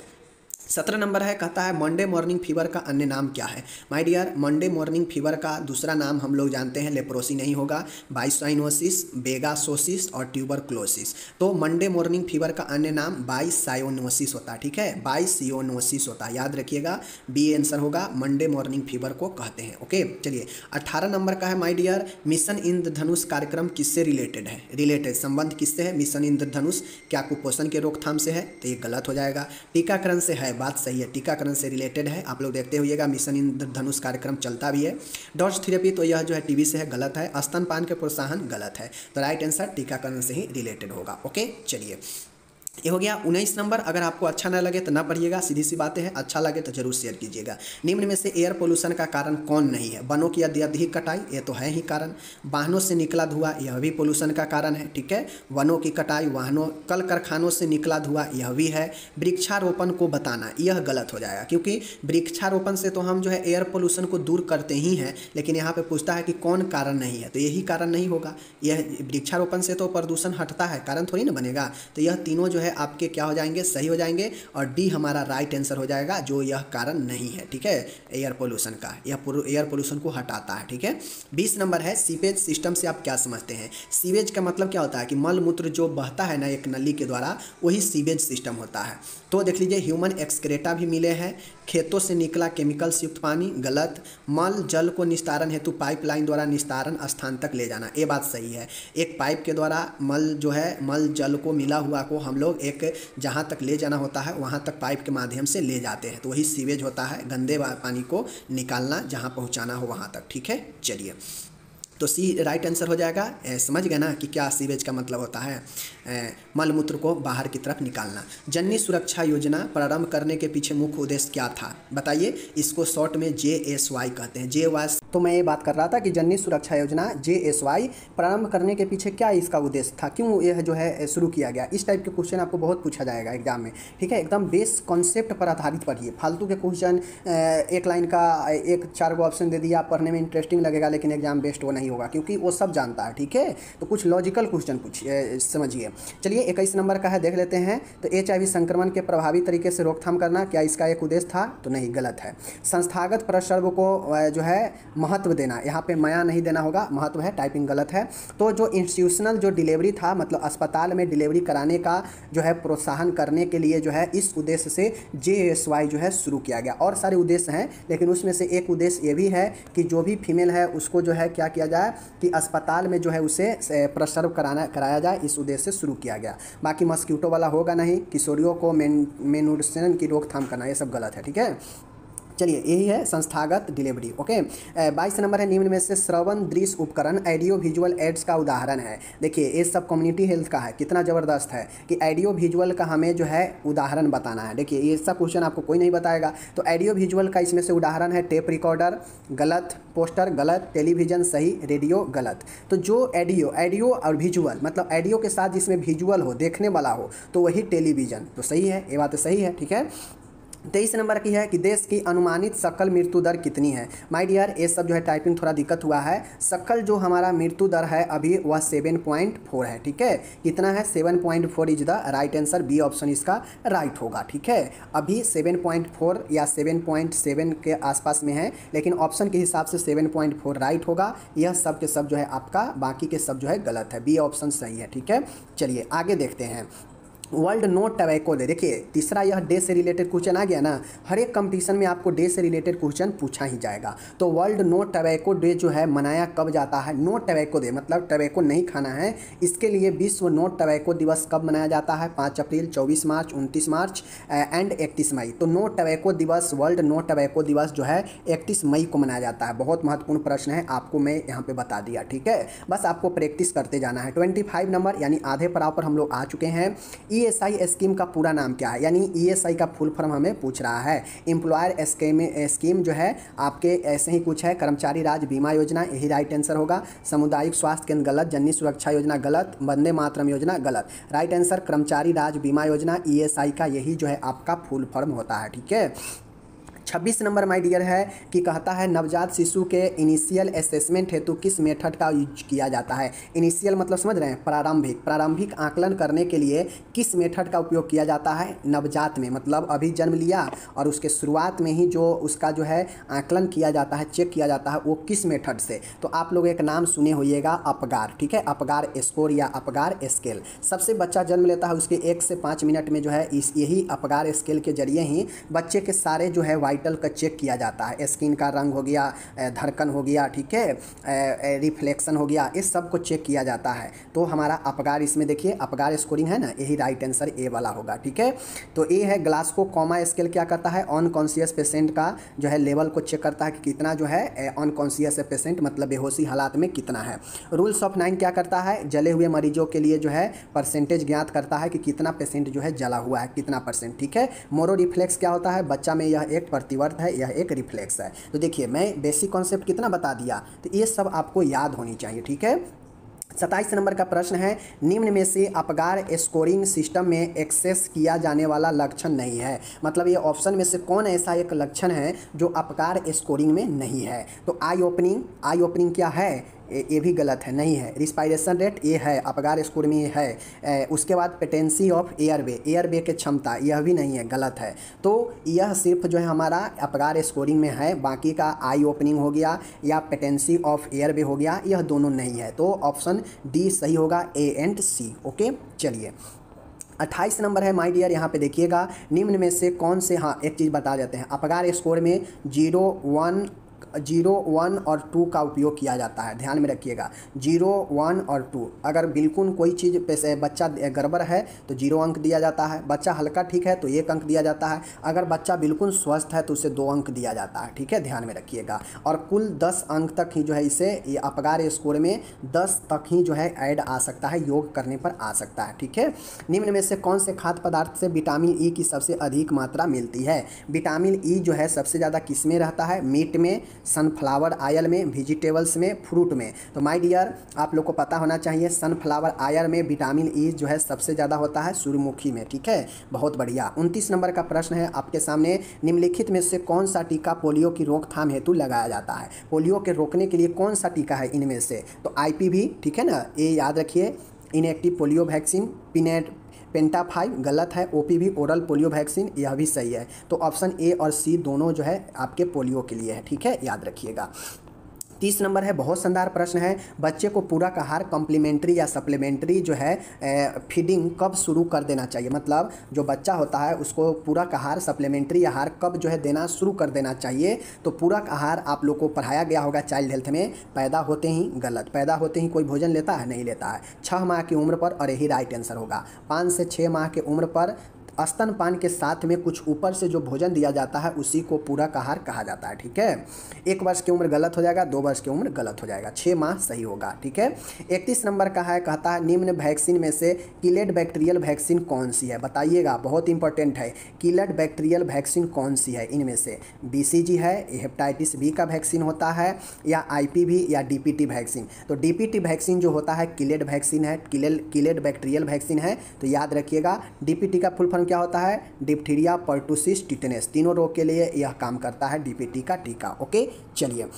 17 नंबर है, कहता है मंडे मॉर्निंग फीवर का अन्य नाम क्या है? My dear, Monday morning fever का दूसरा नाम हम लोग जानते हैं, लेप्रोसी नहीं होगा, बाइसाइनोसिस, बेगासोसिस और ट्यूबरक्लोसिस। तो मंडे मॉर्निंग फीवर का अन्य नाम बाइसाइनोसिस होता है, ठीक है, बाइसियोनोसिस होता है, याद रखिएगा। बी आंसर होगा, मंडे मॉर्निंग फीवर को कहते हैं। ओके, चलिए 18 नंबर का है, माय डियर, मिशन इंद्रधनुष कार्यक्रम किससे रिलेटेड है? रिलेटेड संबंध किससे है? मिशन इंद्रधनुष क्या कुपोषण के रोकथाम से है? तो ये गलत हो जाएगा। टीकाकरण से है, बात सही है, टीकाकरण से रिलेटेड है। आप लोग देखते होइएगा मिशन इंद्रधनुष कार्यक्रम चलता भी है। डॉट्स थेरेपी तो यह जो है टीबी से है, गलत है। स्तनपान के प्रोत्साहन गलत है। तो राइट आंसर टीकाकरण से ही रिलेटेड होगा। ओके, चलिए ये हो गया। 19 नंबर, अगर आपको अच्छा ना लगे तो ना पढ़िएगा, सीधी सी बातें हैं, अच्छा लगे तो जरूर शेयर कीजिएगा। निम्न में से एयर पोल्यूशन का कारण कौन नहीं है? वनों की अत्यधिक कटाई, ये तो है ही कारण। वाहनों से निकला धुआं, यह भी पोल्यूशन का कारण है, ठीक है। वनों की कटाई, वाहनों, कल कारखानों से निकला धुआं, यह भी है। वृक्षारोपण को बताना, यह गलत हो जाएगा, क्योंकि वृक्षारोपण से तो हम जो है एयर पोल्यूशन को दूर करते ही हैं, लेकिन यहाँ पर पूछता है कि कौन कारण नहीं है, तो यही कारण नहीं होगा। यह वृक्षारोपण से तो प्रदूषण हटता है, कारण थोड़ी ना बनेगा। तो यह तीनों जो है आपके क्या हो जाएंगे? सही हो जाएंगे। और डी हमारा राइट आंसर हो जाएगा, जो यह कारण नहीं है, ठीक है, एयर पोल्यूशन का। यह एयर पोल्यूशन को हटाता है, ठीक है। 20 नंबर है, सीवेज सिस्टम से आप क्या समझते हैं? सीवेज का मतलब क्या होता है कि मल मूत्र जो बहता है ना एक नली के द्वारा, वही सीवेज सिस्टम होता है। तो देख लीजिए, ह्यूमन एक्सक्रेटा भी मिले हैं। खेतों से निकला केमिकल्स युक्त पानी, गलत। मल जल को निस्तारण हेतु पाइपलाइन द्वारा निस्तारण स्थान तक ले जाना, ये बात सही है। एक पाइप के द्वारा मल जो है, मल जल को मिला हुआ को हम लोग एक जहाँ तक ले जाना होता है वहाँ तक पाइप के माध्यम से ले जाते हैं, तो वही सीवेज होता है, गंदे पानी को निकालना जहाँ पहुँचाना हो वहाँ तक, ठीक है। चलिए तो सी राइट आंसर हो जाएगा। समझ गए ना कि क्या सीवेज का मतलब होता है? मल मूत्र को बाहर की तरफ निकालना। जननी सुरक्षा योजना प्रारंभ करने के पीछे मुख्य उद्देश्य क्या था? बताइए। इसको शॉर्ट में JSY कहते हैं, JY। तो मैं ये बात कर रहा था कि जननी सुरक्षा योजना JSY प्रारंभ करने के पीछे क्या इसका उद्देश्य था, क्यों यह जो है शुरू किया गया? इस टाइप के क्वेश्चन आपको बहुत पूछा जाएगा एग्जाम में, ठीक है। एकदम बेस कॉन्सेप्ट पर आधारित पढ़िए, फालतू के क्वेश्चन एक लाइन का 1-4 गो ऑप्शन दे दिया, पढ़ने में इंटरेस्टिंग लगेगा लेकिन एग्जाम बेस्ट वो नहीं होगा, क्योंकि वो सब जानता है, ठीक है। तो कुछ लॉजिकल क्वेश्चन पूछिए, समझिए। चलिए 21 नंबर का है, देख लेते हैं। तो HIV संक्रमण के प्रभावी तरीके से रोकथाम करना, क्या इसका एक उद्देश्य था? तो नहीं, गलत है। संस्थागत प्रसर्व को जो है महत्व देना, यहाँ पे माया नहीं देना होगा, महत्व है, टाइपिंग गलत है। तो जो इंस्टीट्यूशनल जो डिलीवरी था, मतलब अस्पताल में डिलीवरी कराने का जो है प्रोत्साहन करने के लिए जो है इस उद्देश्य से JSY जो है शुरू किया गया। और सारे उद्देश्य हैं, लेकिन उसमें से एक उद्देश्य ये भी है कि जो भी फीमेल है उसको जो है क्या किया जाए कि अस्पताल में जो है उसे प्रसर्व कराया जाए, इस उद्देश्य से शुरू किया गया। बाकी मस्क्यूटो वाला होगा नहीं। किशोरियों को मेनुर्सन की रोकथाम करना, ये सब गलत है, ठीक है। चलिए यही है संस्थागत डिलीवरी। ओके, 22 नंबर है निम्न में से श्रवण दृश्य उपकरण ऑडियो विजुअल एड्स का उदाहरण है। देखिए ये सब कम्युनिटी हेल्थ का है, कितना ज़बरदस्त है कि ऑडियो विजुअल का हमें जो है उदाहरण बताना है। देखिए ये सब क्वेश्चन आपको कोई नहीं बताएगा, तो ऑडियो विजुअल का इसमें से उदाहरण है टेप रिकॉर्डर गलत, पोस्टर गलत, टेलीविज़न सही, रेडियो गलत। तो जो ऑडियो और विजुअल मतलब ऑडियो के साथ जिसमें विजुअल हो, देखने वाला हो, तो वही टेलीविज़न, तो सही है, ये बात तो सही है। ठीक है, 23 नंबर की है कि देश की अनुमानित सकल मृत्यु दर कितनी है। माय डियर ये सब जो है टाइपिंग थोड़ा दिक्कत हुआ है। सकल जो हमारा मृत्यु दर है अभी वह 7.4 है। ठीक है, कितना है 7.4 is the right answer, B option इसका राइट होगा। ठीक है, अभी 7.4 या 7.7 के आसपास में है, लेकिन ऑप्शन के हिसाब से 7.4 राइट होगा। यह सब के सब जो है आपका, बाकी के सब जो है गलत है, बी ऑप्शन सही है। ठीक है, चलिए आगे देखते हैं। वर्ल्ड नो टबैको डे, देखिए तीसरा यह डे से रिलेटेड क्वेश्चन आ गया ना, हर एक कंपटीशन में आपको डे से रिलेटेड क्वेश्चन पूछा ही जाएगा। तो वर्ल्ड नो टबैको डे जो है मनाया कब जाता है। नो टबैको डे मतलब टबैको नहीं खाना है, इसके लिए विश्व नो टबैको दिवस कब मनाया जाता है। 5 अप्रैल, 24 मार्च, 29 मार्च एंड 31 मई। तो नो टबैको दिवस, वर्ल्ड नो टबैको दिवस जो है 31 मई को मनाया जाता है। बहुत महत्वपूर्ण प्रश्न है, आपको मैं यहाँ पे बता दिया। ठीक है, बस आपको प्रैक्टिस करते जाना है। 25 नंबर यानी आधे पड़ाव पर हम लोग आ चुके हैं। ईएसआई स्कीम का पूरा नाम क्या है, यानी ईएसआई का फुल फॉर्म हमें पूछ रहा है। एम्प्लॉयर स्कीम जो है आपके ऐसे ही कुछ है, कर्मचारी राज्य बीमा योजना, यही राइट आंसर होगा। सामुदायिक स्वास्थ्य केंद्र गलत, जननी सुरक्षा योजना गलत, वंदे मातरम योजना गलत। राइट आंसर कर्मचारी राज्य बीमा योजना, ईएसआई का यही जो है आपका फुल फॉर्म होता है। ठीक है, 26 नंबर माय डियर है कि कहता है नवजात शिशु के इनिशियल असेसमेंट हेतु किस मेथड का यूज किया जाता है। इनिशियल मतलब समझ रहे हैं, प्रारंभिक आकलन करने के लिए किस मेथड का उपयोग किया जाता है। नवजात में मतलब अभी जन्म लिया और उसके शुरुआत में ही जो उसका जो है आकलन किया जाता है, चेक किया जाता है, वो किस मेथड से। तो आप लोग एक नाम सुने होइएगा अपगार। ठीक है, अपगार स्कोर या अपगार स्केल। सबसे बच्चा जन्म लेता है उसके 1 से 5 मिनट में जो है यही अपगार स्केल के जरिए ही बच्चे के सारे जो है वाइटल का चेक किया जाता है। स्किन का रंग हो गया, धड़कन हो गया, ठीक है, रिफ्लेक्शन हो गया, इस सब को चेक किया जाता है। तो हमारा अपगार, इसमें देखिए अपगार स्कोरिंग है ना, यही राइट आंसर ए वाला होगा। ठीक है, तो ए है ग्लासको कॉमा स्केल क्या करता है, अनकॉन्शियस पेशेंट का जो है लेवल को चेक करता है कि कितना जो है अनकॉन्शियस पेशेंट मतलब बेहोशी हालात में कितना है। रूल्स ऑफ 9 क्या करता है, जले हुए मरीजों के लिए जो है परसेंटेज ज्ञात करता है कि कितना पेशेंट जो है जला हुआ है, कितना %। ठीक है, मोरो रिफ्लेक्स क्या होता है, बच्चा में यह एक प्रतिवर्त है, यह एक रिफ्लेक्स है। तो देखिए मैं बेसिक कॉन्सेप्ट कितना बता दिया, तो ये सब आपको याद होनी चाहिए। ठीक है, 27 नंबर का प्रश्न है निम्न में से अपगार स्कोरिंग सिस्टम में एक्सेस किया जाने वाला लक्षण नहीं है। मतलब ये ऑप्शन में से कौन ऐसा एक लक्षण है जो अपगार स्कोरिंग में नहीं है। तो आई ओपनिंग क्या है, ये भी गलत है, नहीं है। रिस्पायरेशन रेट ये है, अपगार स्कोर में ये है। उसके बाद पेटेंसी ऑफ एयरवे की क्षमता, यह भी नहीं है, गलत है। तो यह सिर्फ जो है हमारा अपगार स्कोरिंग में है, बाकी का आई ओपनिंग हो गया या पेटेंसी ऑफ एयरवे हो गया, यह दोनों नहीं है। तो ऑप्शन डी सही होगा, ए एंड सी। ओके, चलिए 28 नंबर है माय डियर, यहाँ पे देखिएगा निम्न में से कौन से, हाँ एक चीज़ बता देते हैं, अपगार स्कोर में 0, 1 और 2 का उपयोग किया जाता है। ध्यान में रखिएगा 0, 1 और 2। अगर बिल्कुल कोई चीज़ पे बच्चा गड़बड़ है तो 0 अंक दिया जाता है, बच्चा हल्का ठीक है तो 1 अंक दिया जाता है, अगर बच्चा बिल्कुल स्वस्थ है तो उसे 2 अंक दिया जाता है। ठीक है, ध्यान में रखिएगा। और कुल 10 अंक तक ही जो है इसे ये अपगार स्कोर में 10 तक ही जो है ऐड आ सकता है, योग करने पर आ सकता है। ठीक है, निम्न में से कौन से खाद्य पदार्थ से विटामिन ई की सबसे अधिक मात्रा मिलती है। विटामिन ई जो है सबसे ज़्यादा किस में रहता है, मीट में, सनफ्लावर ऑयल में, वेजिटेबल्स में, फ्रूट में। तो माय डियर आप लोग को पता होना चाहिए सनफ्लावर ऑयल में विटामिन ई जो है सबसे ज़्यादा होता है सूर्यमुखी में। ठीक है, बहुत बढ़िया। 29 नंबर का प्रश्न है आपके सामने, निम्नलिखित में से कौन सा टीका पोलियो की रोकथाम हेतु लगाया जाता है। पोलियो के रोकने के लिए कौन सा टीका है इनमें से, तो IPV, ठीक है ना, ये याद रखिए, इनएक्टिव पोलियो वैक्सीन, पेंटा 5 गलत है, OPV ओरल पोलियो वैक्सीन यह भी सही है। तो ऑप्शन ए और सी दोनों जो है आपके पोलियो के लिए है। ठीक है, याद रखिएगा। 30 नंबर है, बहुत शानदार प्रश्न है, बच्चे को पूरक आहार कॉम्प्लीमेंट्री या सप्लीमेंट्री जो है फीडिंग कब शुरू कर देना चाहिए। मतलब जो बच्चा होता है उसको पूरक आहार सप्लीमेंट्री आहार कब जो है देना शुरू कर देना चाहिए। तो पूरक आहार आप लोग को पढ़ाया गया होगा चाइल्ड हेल्थ में, पैदा होते ही गलत, पैदा होते ही कोई भोजन लेता है, नहीं लेता है। 6 माह की उम्र पर, और यही राइट आंसर होगा। 5 से 6 माह की उम्र पर स्तनपान के साथ में कुछ ऊपर से जो भोजन दिया जाता है उसी को पूरक आहार कहा जाता है। ठीक है, 1 वर्ष की उम्र गलत हो जाएगा, 2 वर्ष की उम्र गलत हो जाएगा, 6 माह सही होगा। ठीक है, 31 नंबर का है, कहता है निम्न वैक्सीन में से किलेड बैक्टीरियल वैक्सीन कौन सी है, बताइएगा, बहुत इंपॉर्टेंट है। किलेड बैक्टीरियल वैक्सीन कौन सी है इनमें से? BCG है, हेपेटाइटिस बी का वैक्सीन होता है, या IPV या DPT वैक्सीन। तो DPT वैक्सीन जो होता है किलेड वैक्सीन है, किलेड बैक्टीरियल वैक्सीन है। तो याद रखिएगा, DPT का फुल फॉर्म क्या होता है? डिप्थीरिया, पर्टुसिस, टिटेनस, तीनों रोग के लिए यह काम करता है DPT का टीका। ओके, चलिए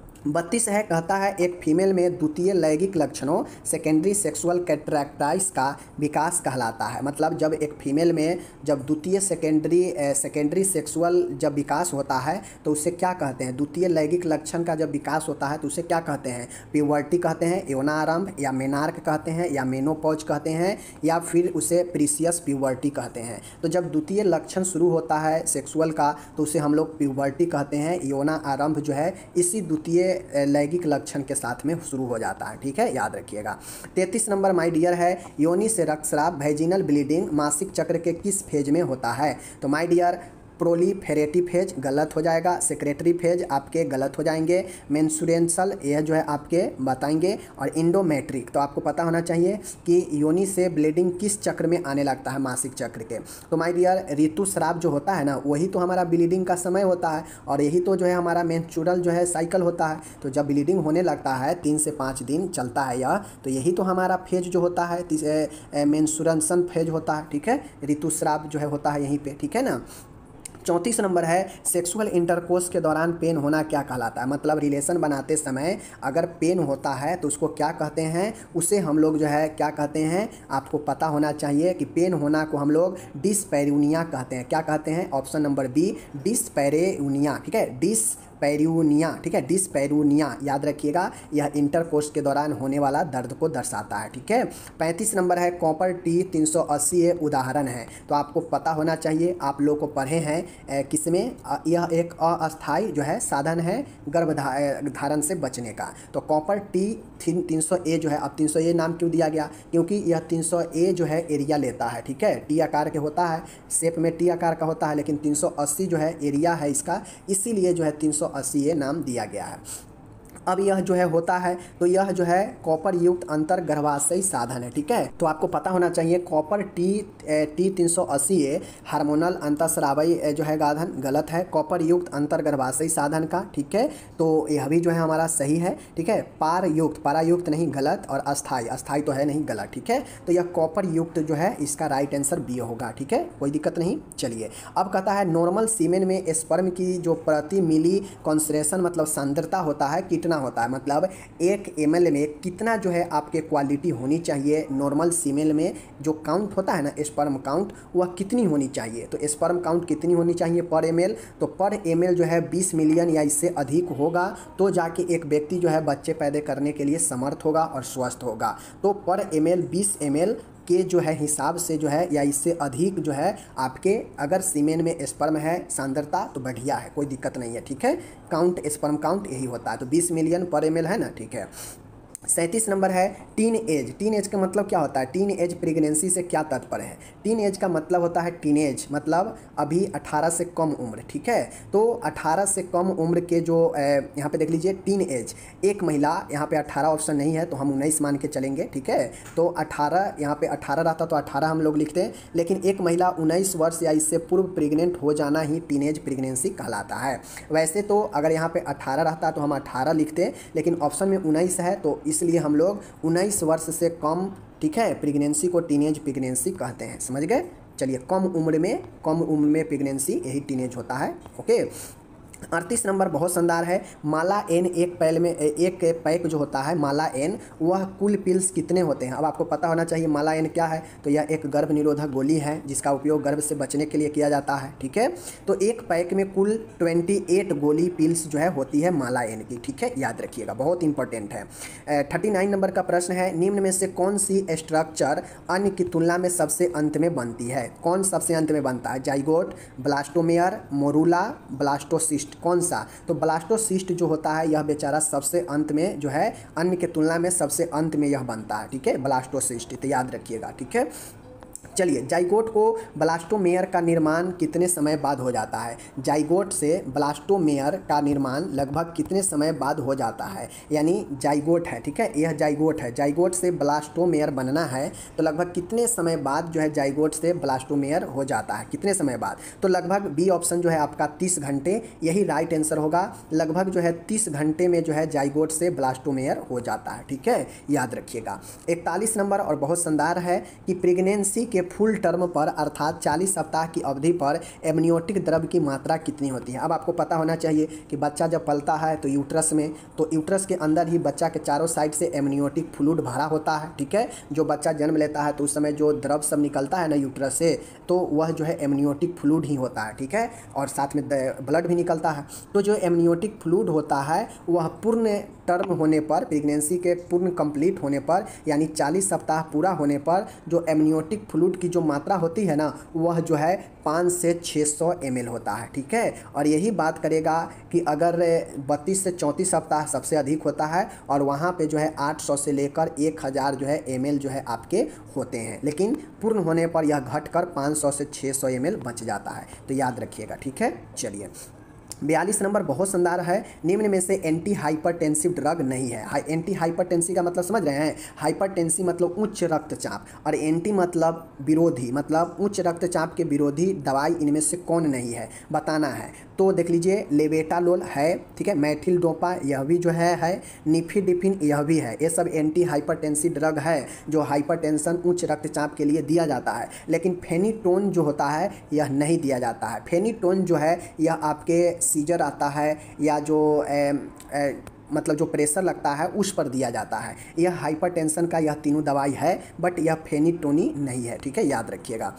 32 है, कहता है एक फीमेल में द्वितीय लैंगिक लक्षणों सेकेंडरी सेक्सुअल कैरेक्टराइज का विकास कहलाता है। मतलब जब एक फीमेल में जब द्वितीय सेकेंडरी सेक्सुअल जब विकास होता है तो उसे क्या कहते हैं? द्वितीय लैंगिक लक्षण का जब विकास होता है तो उसे क्या कहते हैं? प्यूबर्टी कहते हैं, यौनारंभ, या मेनार्क कहते हैं, या मेनोपॉज कहते हैं, या फिर उसे प्रीसियस प्यूबर्टी कहते हैं। तो जब द्वितीय लक्षण शुरू होता है सेक्सुअल का तो उसे हम लोग प्यूबर्टी कहते हैं। यौना आरंभ जो है इसी द्वितीय लैंगिक लक्षण के साथ में शुरू हो जाता है। ठीक है, याद रखिएगा। 33 नंबर माय डियर है, योनि से रक्तस्राव वैजिनल ब्लीडिंग मासिक चक्र के किस फेज में होता है? तो माय डियर प्रोलिफेरेटिव फेज गलत हो जाएगा, सेक्रेटरी फेज आपके गलत हो जाएंगे, मेंस्ट्रुएंशल यह जो है आपके बताएंगे, और इंडोमेट्रिक। तो आपको पता होना चाहिए कि योनि से ब्लीडिंग किस चक्र में आने लगता है, मासिक चक्र के। तो माय डियर ऋतुस्राव जो होता है ना वही तो हमारा ब्लीडिंग का समय होता है, और यही तो जो है हमारा मेंस्ट्रुअल जो है साइकिल होता है। तो जब ब्लीडिंग होने लगता है 3 से 5 दिन चलता है यह, तो यही तो हमारा फेज जो होता है मेंस्ट्रुएशन फेज होता है। ठीक है, ऋतुस्राव जो है होता है यहीं पे। ठीक है ना। 34 नंबर है, सेक्सुअल इंटरकोर्स के दौरान पेन होना क्या कहलाता है? मतलब रिलेशन बनाते समय अगर पेन होता है तो उसको क्या कहते हैं? उसे हम लोग जो है क्या कहते हैं? आपको पता होना चाहिए कि पेन होना को हम लोग डिस्पैरियूनिया कहते हैं। क्या कहते हैं? Option number B, dyspareunia. ठीक है, डिस्पैरियूनिया। ठीक है, डिस्पैरियूनिया याद रखिएगा, यह इंटरकोर्स के दौरान होने वाला दर्द को दर्शाता है। ठीक है, 35 नंबर है, कॉपर टी 380 ये उदाहरण है। तो आपको पता होना चाहिए, आप लोग को पढ़े हैं किसमें, यह एक अस्थाई जो है साधन है गर्भधारण से बचने का। तो कॉपर टी 300A जो है, अब 300A नाम क्यों दिया गया? क्योंकि यह 300A जो है एरिया लेता है। ठीक है, टी आकार के होता है, शेप में टी आकार का होता है, लेकिन 380 जो है एरिया है इसका, इसीलिए जो है 380A नाम दिया गया है। अब यह जो है होता है तो यह जो है कॉपर युक्त अंतर गर्भाशयी साधन है। ठीक है, तो आपको पता होना चाहिए कॉपर टी 380A हार्मोनल अंतःस्रावी जो है गाधन गलत है, कॉपर युक्त अंतर गर्भाशयी साधन का। ठीक है, तो यह भी जो है हमारा सही है। ठीक है, पारायुक्त नहीं गलत, और अस्थाई तो है नहीं गलत। ठीक है, तो यह कॉपर युक्त जो है इसका राइट आंसर बी होगा। ठीक है, कोई दिक्कत नहीं। चलिए अब कहता है नॉर्मल सीमेन में स्पर्म की जो प्रति मिली कॉन्सेंट्रेशन मतलब सांद्रता होता है कितना होता है? मतलब 1 ml में कितना जो है आपके क्वालिटी होनी चाहिए? नॉर्मल सीमेल में जो काउंट होता है ना स्पर्म काउंट, वह कितनी होनी चाहिए? तो स्पर्म काउंट कितनी होनी चाहिए पर ml? तो पर ml जो है 20 मिलियन या इससे अधिक होगा तो जाके एक व्यक्ति जो है बच्चे पैदा करने के लिए समर्थ होगा और स्वस्थ होगा। तो पर ml 20 ml के जो है हिसाब से जो है या इससे अधिक जो है आपके अगर सीमेन में स्पर्म है सांद्रता तो बढ़िया है, कोई दिक्कत नहीं है। ठीक है, काउंट स्पर्म काउंट यही होता है, तो 20 मिलियन पर ml है ना। ठीक है, 37 नंबर है, टीन एज का मतलब क्या होता है? टीन एज प्रेगनेंसी से क्या तात्पर्य है? टीन एज का मतलब होता है टीनेज मतलब अभी 18 से कम उम्र। ठीक है, तो 18 से कम उम्र के जो यहाँ पे देख लीजिए टीन एज, एक महिला, यहाँ पे 18 ऑप्शन नहीं है तो हम 19 मान के चलेंगे। ठीक है, तो 18 यहाँ पे 18 रहता तो 18 हम लोग लिखते हैं, लेकिन एक महिला 19 वर्ष या इससे पूर्व प्रेग्नेंट हो जाना ही टीनेज प्रेगनेंसी कहलाता है। वैसे तो अगर यहाँ पे 18 रहता तो हम 18 लिखते, लेकिन ऑप्शन में 19 है तो इसलिए हम लोग 19 वर्ष से कम, ठीक है, प्रेगनेंसी को टीनेज प्रेगनेंसी कहते हैं। समझ गए? चलिए कम उम्र में प्रेगनेंसी यही टीनेज होता है। ओके, 38 नंबर बहुत शानदार है, माला एन एक पैक जो होता है माला एन, वह कुल पिल्स कितने होते हैं? अब आपको पता होना चाहिए माला एन क्या है। तो यह एक गर्भ निरोधक गोली है जिसका उपयोग गर्भ से बचने के लिए किया जाता है। ठीक है, तो एक पैक में कुल 28 गोली पिल्स जो है होती है माला एन की। ठीक है, याद रखिएगा, बहुत इंपॉर्टेंट है। 39 नंबर का प्रश्न है, निम्न में से कौन सी स्ट्रक्चर अन्य की तुलना में सबसे अंत में बनती है? कौन सबसे अंत में बनता है? जाइगोट, ब्लास्टोमेयर, मोरूला, ब्लास्टोसिस्ट, कौन सा? तो ब्लास्टोसिस्ट जो होता है यह बेचारा सबसे अंत में जो है अन्य के तुलना में सबसे अंत में यह बनता है। ठीक है, ब्लास्टोसिस्ट, तो याद रखिएगा। ठीक है, चलिए, जाइगोट को ब्लास्टोमेयर का निर्माण कितने समय बाद हो जाता है? जाइगोट से ब्लास्टोमेयर का निर्माण लगभग कितने समय बाद हो जाता है? यानी जाइगोट है, ठीक है, यह जाइगोट है, जाइगोट से ब्लास्टोमेयर बनना है तो लगभग कितने समय बाद जो है जाइगोट से ब्लास्टोमेयर हो जाता है, कितने समय बाद? तो लगभग बी ऑप्शन जो है आपका 30 घंटे, यही राइट आंसर होगा। लगभग जो है 30 घंटे में जो है जाइगोट से ब्लास्टोमेयर हो जाता है, ठीक है, याद रखिएगा। 41 नंबर और बहुत शानदार है कि प्रेगनेंसी के फुल टर्म पर अर्थात 40 सप्ताह की अवधि पर एमनियोटिक द्रव की मात्रा कितनी होती है? अब आपको पता होना चाहिए कि बच्चा जब पलता है तो यूट्रस में, तो यूट्रस के अंदर ही बच्चा के चारों साइड से एमनियोटिक फ्लूइड भरा होता है, ठीक है। जो बच्चा जन्म लेता है तो उस समय जो द्रव सब निकलता है ना यूट्रस से, तो वह जो है एमनियोटिक फ्लूइड ही होता है, ठीक है, और साथ में ब्लड भी निकलता है। तो जो एमनियोटिक फ्लूइड होता है वह पूर्ण टर्म होने पर, प्रेगनेंसी के पूर्ण कंप्लीट होने पर, यानी 40 सप्ताह पूरा होने पर जो एमनियोटिक फ्लूइड की जो मात्रा होती है ना, वह जो है 5 से 600 ml होता है, ठीक है। और यही बात करेगा कि अगर 32 से 34 सप्ताह सबसे अधिक होता है और वहाँ पे जो है 800 से लेकर 1000 जो है ml जो है आपके होते हैं, लेकिन पूर्ण होने पर यह घटकर 500 से 600 ml बच जाता है, तो याद रखिएगा, ठीक है। चलिए, 42 नंबर बहुत शानदार है। निम्न में से एंटी हाइपरटेंसिव ड्रग नहीं है। एंटी हाइपरटेंसी का मतलब समझ रहे हैं? हाइपरटेंसी मतलब उच्च रक्तचाप, और एंटी मतलब विरोधी, मतलब उच्च रक्तचाप के विरोधी दवाई इनमें से कौन नहीं है, बताना है। तो देख लीजिए, लेवेटालोल है, ठीक है, मेथिलडोपा यह भी जो है निफिडिफिन यह भी है। ये सब एंटी हाइपरटेंसी ड्रग है जो हाइपरटेंशन उच्च रक्तचाप के लिए दिया जाता है। लेकिन फेनिटोन जो होता है यह नहीं दिया जाता है। फेनिटोन जो है यह आपके सीजर आता है या जो मतलब जो प्रेशर लगता है उस पर दिया जाता है। यह हाइपरटेंशन का यह तीनों दवाई है, बट यह फेनिटोनी नहीं है, ठीक है, याद रखिएगा।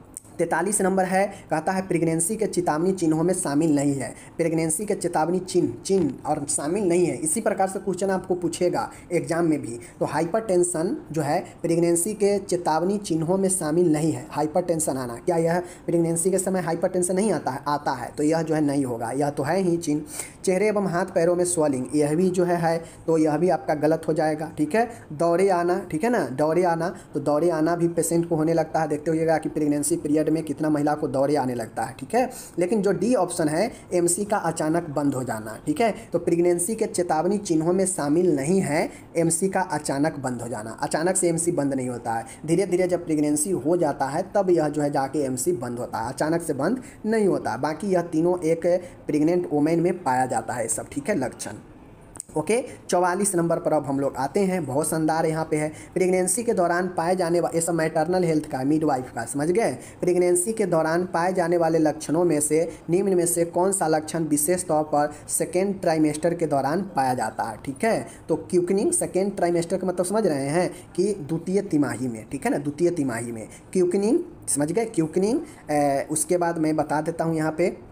43 नंबर है, कहता है प्रेगनेंसी के चेतावनी चिन्हों में शामिल नहीं है। प्रेगनेंसी के चेतावनी चिन्ह और शामिल नहीं है, इसी प्रकार से क्वेश्चन आपको पूछेगा एग्जाम में भी। तो हाइपरटेंशन जो है प्रेगनेंसी के चेतावनी चिन्हों में शामिल नहीं है। हाइपरटेंशन आना, क्या यह प्रेगनेंसी के समय हाइपरटेंशन नहीं आता है? आता है, तो यह जो है नहीं होगा, यह तो है ही चिन्ह। चेहरे एवं हाथ पैरों में स्वेलिंग, यह भी जो है तो यह भी आपका गलत हो जाएगा, ठीक है। दौरे आना, ठीक है ना, दौरे आना, तो दौरे आना भी पेशेंट को होने लगता है। देखते होइएगा कि प्रेगनेंसी पीरियड में कितना महिला को दौरे आने लगता है, ठीक है। लेकिन जो डी ऑप्शन है एमसी का अचानक बंद हो जाना, ठीक है, तो प्रेगनेंसी के चेतावनी चिन्हों में शामिल नहीं है एमसी का अचानक बंद हो जाना। अचानक से एमसी बंद नहीं होता है, धीरे धीरे जब प्रेगनेंसी हो जाता है तब यह जो है जाके एमसी बंद होता है, अचानक से बंद नहीं होता। बाकी यह तीनों एक प्रेग्नेंट वुमेन में पाया जाता है सब, ठीक है, लक्षण। ओके, 44 नंबर पर अब हम लोग आते हैं, बहुत शानदार यहाँ पे है। प्रेगनेंसी के दौरान पाए जाने वाले, ये सब मैटरनल हेल्थ का, मिडवाइफ का, समझ गए। प्रेगनेंसी के दौरान पाए जाने वाले लक्षणों में से निम्न में से कौन सा लक्षण विशेष तौर पर सेकेंड ट्राइमेस्टर के दौरान पाया जाता है, ठीक है। तो क्यूकनिंग, सेकेंड ट्राइमेस्टर का मतलब समझ रहे हैं कि द्वितीय तिमाही में, ठीक है ना, द्वितीय तिमाही में क्यूकनिंग, समझ गए, क्यूकनिंग। उसके बाद मैं बता देता हूँ यहाँ पे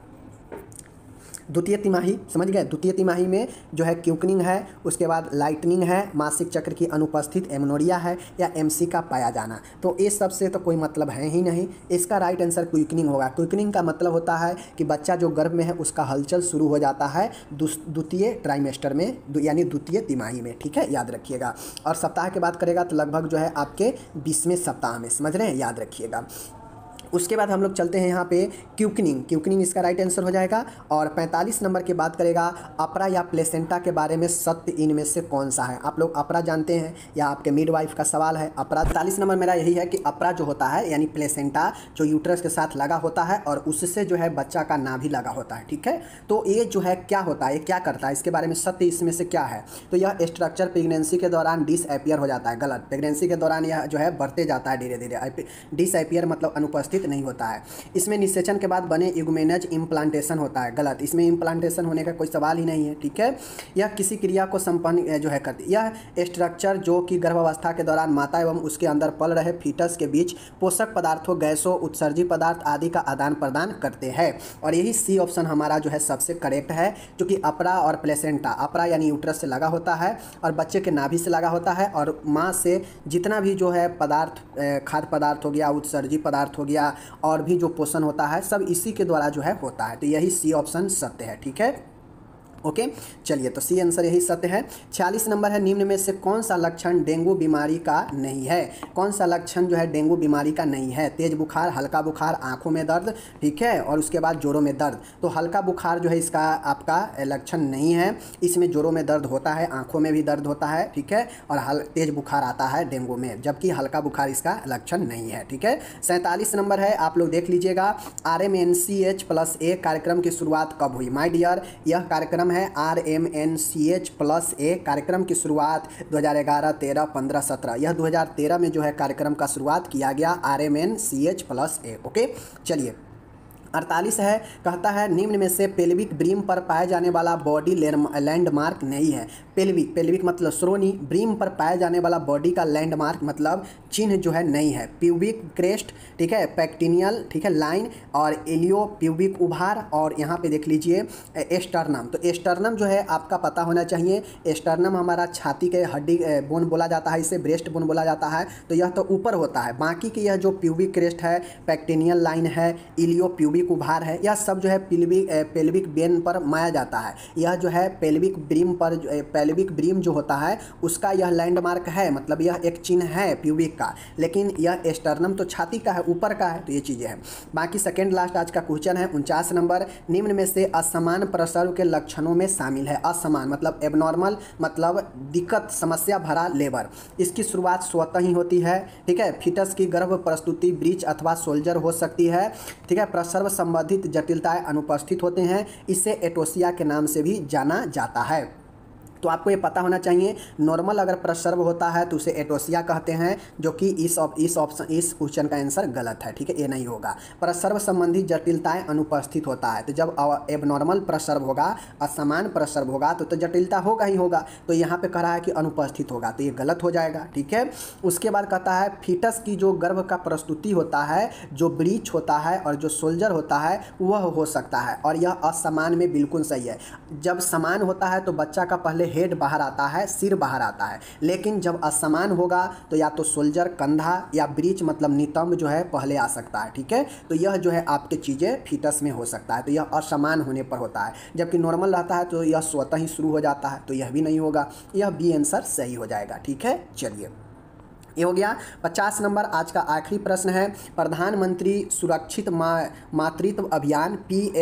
द्वितीय तिमाही, समझ गए, द्वितीय तिमाही में जो है क्यूकनिंग है, उसके बाद लाइटनिंग है, मासिक चक्र की अनुपस्थित एमनोरिया है, या एमसी का पाया जाना। तो इस सब से तो कोई मतलब है ही नहीं, इसका राइट आंसर क्यूकनिंग होगा। क्यूकनिंग का मतलब होता है कि बच्चा जो गर्भ में है उसका हलचल शुरू हो जाता है द्वितीय ट्राइमेस्टर में, यानी द्वितीय तिमाही में, ठीक है, याद रखिएगा। और सप्ताह की बात करेगा तो लगभग जो है आपके 20वें सप्ताह में, समझ रहे हैं, याद रखिएगा। उसके बाद हम लोग चलते हैं यहाँ पे क्यूकनिंग, क्यूकनिंग इसका राइट आंसर हो जाएगा। और 45 नंबर की बात करेगा अपरा या प्लेसेंटा के बारे में सत्य इनमें से कौन सा है। आप लोग अपरा जानते हैं या आपके मिडवाइफ का सवाल है अपरा। 45 नंबर मेरा यही है कि अपरा जो होता है यानी प्लेसेंटा जो यूट्रस के साथ लगा होता है और उससे जो है बच्चा का नाभि लगा होता है, ठीक है। तो ये जो है क्या होता है, ये क्या करता है, इसके बारे में सत्य इसमें से क्या है। तो यह स्ट्रक्चर प्रेगनेंसी के दौरान डिसअपियर हो जाता है, गलत। प्रेगनेंसी के दौरान यह जो है बढ़ते जाता है धीरे धीरे, डिसअपियर मतलब अनुपस्थित नहीं होता है। इसमें निषेचन के बाद बने यूगमेनज इम्प्लांटेशन होता है, गलत। इसमें इम्प्लांटेशन होने का कोई सवाल ही नहीं है, ठीक है। यह किसी क्रिया को संपन्न जो है करती, यह स्ट्रक्चर जो कि गर्भावस्था के दौरान माता एवं उसके अंदर पल रहे फीटस के बीच पोषक पदार्थों, गैसों, उत्सर्जी पदार्थ आदि का आदान प्रदान करते हैं। और यही सी ऑप्शन हमारा जो है सबसे करेक्ट है, जो कि अपरा और प्लेसेंटा, अपरा यानी यूट्रस से लगा होता है और बच्चे के नाभि से लगा होता है, और माँ से जितना भी जो है पदार्थ, खाद्य पदार्थ हो गया, उत्सर्जी पदार्थ हो गया, और भी जो पोषण होता है सब इसी के द्वारा जो है होता है। तो यही सी ऑप्शन सत्य है, ठीक है। ओके चलिए, तो सी आंसर यही सत्य है। 46 नंबर है, निम्न में से कौन सा लक्षण डेंगू बीमारी का नहीं है? कौन सा लक्षण जो है डेंगू बीमारी का नहीं है? तेज बुखार, हल्का बुखार, आंखों में दर्द, ठीक है, और उसके बाद जोड़ों में दर्द। तो हल्का बुखार जो है इसका आपका लक्षण नहीं है, इसमें जोड़ों में दर्द होता है, आंखों में भी दर्द होता है, ठीक है, और तेज बुखार आता है डेंगू में, जबकि हल्का बुखार इसका लक्षण नहीं है, ठीक है। 47 नंबर है, आप लोग देख लीजिएगा, RMNCH+A कार्यक्रम की शुरुआत कब हुई? माय डियर, यह कार्यक्रम है RMNCH+A कार्यक्रम की शुरुआत 2011, 13, 15, 17, यह 2013 में जो है कार्यक्रम का शुरुआत किया गया RMNCH+A। ओके चलिए, 48 है, कहता है निम्न में से पेल्विक ब्रीम पर पाए जाने वाला बॉडी लैंडमार्क नहीं है। पेल्विक मतलब श्रोणी, ब्रीम पर पाए जाने वाला बॉडी का लैंडमार्क मतलब चिन्ह जो है नहीं है। प्यूबिक क्रेस्ट, ठीक है, पैक्टिनियल, ठीक है, लाइन, और एलियो प्यूबिक उभार, और यहाँ पे देख लीजिए एस्टर्नम। तो एस्टर्नम जो है आपका पता होना चाहिए, एस्टर्नम हमारा छाती के हड्डी बोन बोला जाता है, इसे ब्रेस्ट बोन बोला जाता है, तो यह तो ऊपर होता है। बाकी की यह जो प्यूबिक क्रेस्ट है, पैक्टिनियल लाइन है, इलियो प्यूबिक उभार है, यह सब जो है पेल्विक बेन पर माया जाता है। यह जो है पेल्विक ब्रीम जो होता है उसका यह लैंडमार्क है, मतलब यह एक चिन्ह है प्यूबिक का, लेकिन यह एस्टर्नम तो छाती का है, ऊपर का है, तो ये चीज़ें हैं। बाकी सेकेंड लास्ट आज का क्वेश्चन है 49 नंबर, निम्न में से असमान प्रसव के लक्षणों में शामिल है। असमान मतलब एबनॉर्मल, मतलब दिक्कत, समस्या भरा लेबर। इसकी शुरुआत स्वतः ही होती है, ठीक है। फीटस की गर्भ प्रस्तुति ब्रीच अथवा सोल्जर हो सकती है, ठीक है। प्रसव संबंधित जटिलताएं अनुपस्थित होते हैं, इसे एटोसिया के नाम से भी जाना जाता है। तो आपको ये पता होना चाहिए, नॉर्मल अगर प्रसव होता है तो उसे एटोसिया कहते हैं, जो कि इस क्वेश्चन का आंसर गलत है, ठीक है, ये नहीं होगा। प्रसव संबंधी जटिलताएं अनुपस्थित होता है, तो जब एबनॉर्मल प्रसव होगा, असमान प्रसव होगा, तो जटिलता होगा ही होगा, तो यहाँ पे कह रहा है कि अनुपस्थित होगा, तो ये गलत हो जाएगा, ठीक है। उसके बाद कहता है फीटस की जो गर्भ का प्रस्तुति होता है, जो ब्रीच होता है और जो सोल्जर होता है वह हो सकता है, और यह असमान में बिल्कुल सही है। जब समान होता है तो बच्चा का पहले हेड बाहर आता है, सिर बाहर आता है, लेकिन जब असमान होगा तो या तो सोल्जर, कंधा, या ब्रीच मतलब नितंब जो है पहले आ सकता है, ठीक है। तो यह जो है आपके चीज़ें फीटस में हो सकता है, तो यह असमान होने पर होता है। जबकि नॉर्मल रहता है तो यह स्वतः ही शुरू हो जाता है, तो यह भी नहीं होगा, यह बी आंसर सही हो जाएगा, ठीक है। चलिए, ये हो गया 50 नंबर। आज का आखिरी प्रश्न है, प्रधानमंत्री सुरक्षित मातृत्व अभियान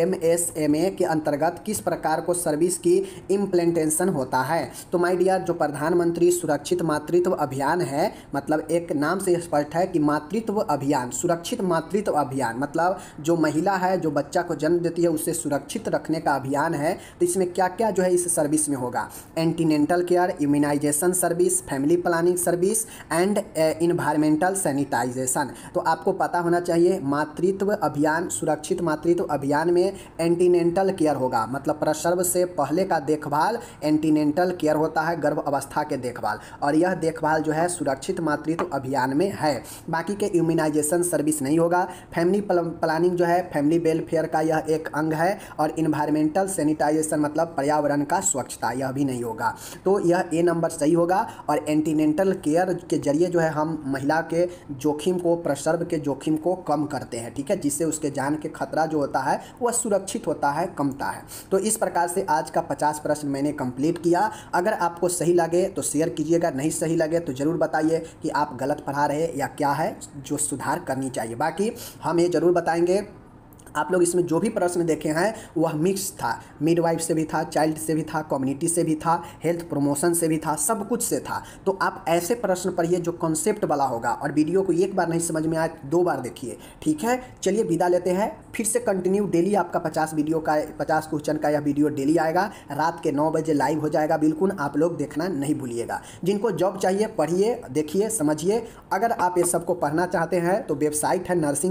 PMSMA के अंतर्गत किस प्रकार को सर्विस की इम्प्लीमेंटेशन होता है? तो माय डियर, जो प्रधानमंत्री सुरक्षित मातृत्व अभियान है, मतलब एक नाम से स्पष्ट है कि मातृत्व अभियान, सुरक्षित मातृत्व अभियान, मतलब जो महिला है जो बच्चा को जन्म देती है उसे सुरक्षित रखने का अभियान है। तो इसमें क्या क्या जो है इस सर्विस में होगा? Antenatal care, immunization service, family planning service and environmental sanitization. तो आपको पता होना चाहिए, मातृत्व अभियान, सुरक्षित मातृत्व अभियान में एंटीनेंटल केयर होगा, मतलब प्रसव से पहले का देखभाल एंटीनेंटल केयर होता है, गर्भ अवस्था के देखभाल, और यह देखभाल जो है सुरक्षित मातृत्व अभियान में है। बाकी के इम्यूनाइजेशन सर्विस नहीं होगा। फैमिली प्लानिंग जो है फैमिली वेलफेयर का यह एक अंग है, और इन्वायरमेंटल सैनिटाइजेशन मतलब पर्यावरण का स्वच्छता, यह भी नहीं होगा। तो यह ए नंबर सही होगा। और एंटीनेंटल केयर के जरिए जो है हम महिला के जोखिम को, प्रसव के जोखिम को कम करते हैं, ठीक है, जिससे उसके जान के खतरा जो होता है वह सुरक्षित होता है, कमता है। तो इस प्रकार से आज का 50 प्रश्न मैंने कंप्लीट किया। अगर आपको सही लगे तो शेयर कीजिएगा, नहीं सही लगे तो ज़रूर बताइए कि आप गलत पढ़ा रहे या क्या है जो सुधार करनी चाहिए। बाकी हम ये ज़रूर बताएंगे, आप लोग इसमें जो भी प्रश्न देखे हैं वह मिक्स था, मिडवाइफ से भी था, चाइल्ड से भी था, कम्युनिटी से भी था, हेल्थ प्रमोशन से भी था, सब कुछ से था। तो आप ऐसे प्रश्न पढ़िए जो कॉन्सेप्ट वाला होगा, और वीडियो को एक बार नहीं समझ में आए 2 बार देखिए, ठीक है। चलिए विदा लेते हैं, फिर से कंटिन्यू डेली आपका 50 क्वेश्चन का यह वीडियो डेली आएगा, रात के 9 बजे लाइव हो जाएगा। बिल्कुल आप लोग देखना नहीं भूलिएगा। जिनको जॉब चाहिए पढ़िए, देखिए, समझिए। अगर आप ये सबको पढ़ना चाहते हैं तो वेबसाइट है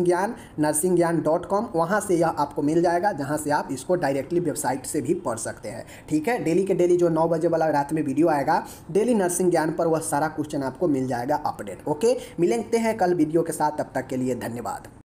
nursingyan.com, वहाँ से यह आपको मिल जाएगा, जहाँ से आप इसको डायरेक्टली वेबसाइट से भी पढ़ सकते हैं, ठीक है। डेली के डेली जो 9 बजे वाला रात में वीडियो आएगा डेली नर्सिंग ज्ञान पर, वह सारा क्वेश्चन आपको मिल जाएगा अपडेट। ओके, मिलते हैं कल वीडियो के साथ, तब तक के लिए धन्यवाद।